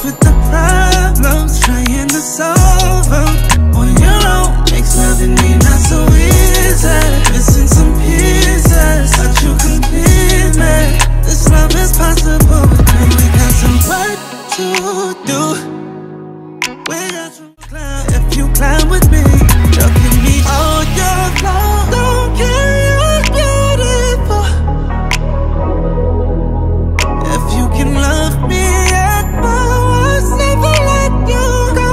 faced with the problems, trying to solve them on your own makes loving me not so easy. Missing some pieces, but you complete me. This love is possible, but then we got some work to do. We got some climb. If you climb with me, you'll give me all your flaws. Don't care, you're beautiful. If you can love me at my worst, never let you go.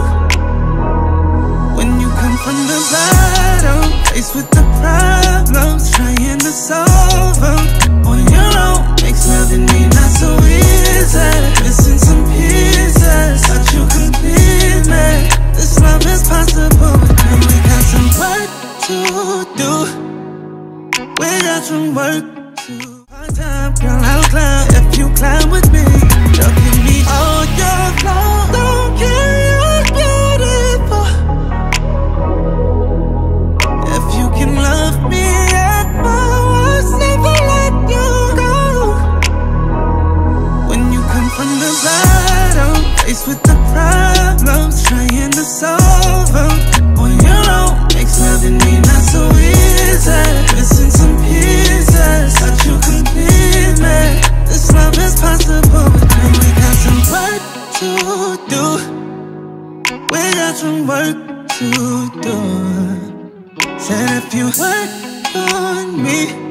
When you come from the bottom, faced with the problems, trying to solve them on your own makes loving me not so easy. Missing some pieces, but you complete me. This love is possible, but then we got some work to do. We got some work to do. Hard time, girl, I'll climb. If you climb with me, you'll give me all your flaws. Don't care, you're beautiful. If you can love me at my worst, never let you go. When you come from the bottom, faced with the problems, trying to solve them on your own makes loving me not so easy. Missing some pieces, but you complete me. This love is possible, but then we got some work to do. We got some work to do. Said if you work on me,